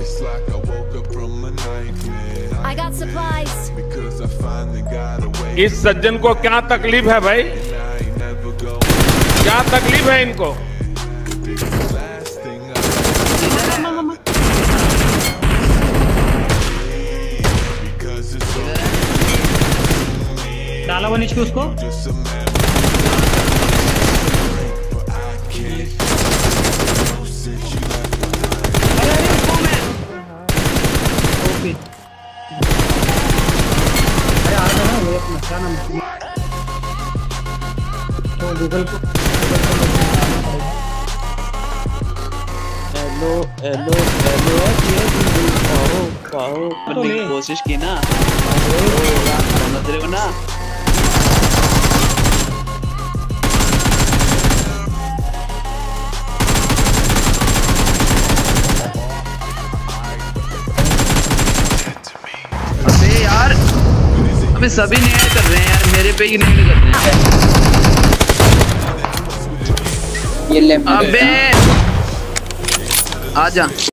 I got supplies. इस सज्जन को क्या तकलीफ है भाई? क्या तकलीफ है इनको? डाला वो नीचे उसको। गूगल को हेलो हेलो हेलो पाओ बनने की कोशिश की ना, समझ रहे हो ना? अबे यार हमें सभी नेट कर रहे हैं यार, मेरे पे ही नेट कर रहे हैं। ये ले अबे आजा।